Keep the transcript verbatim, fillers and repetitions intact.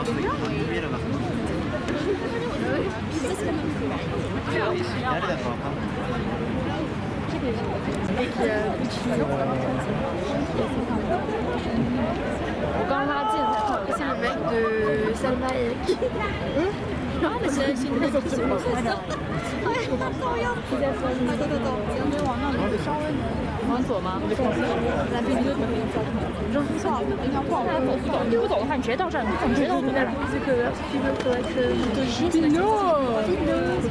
我刚拉近才看，是le mec de Salma Hayek。嗯。啊，那是是那个什么？哎，好讨厌！你在说什么？走走走，应该往那里稍微往左吗？来，别别别！你说错了，应该过来走。你不走的话，你直接到这儿，你直接到那边。这个这个这个 Pinot。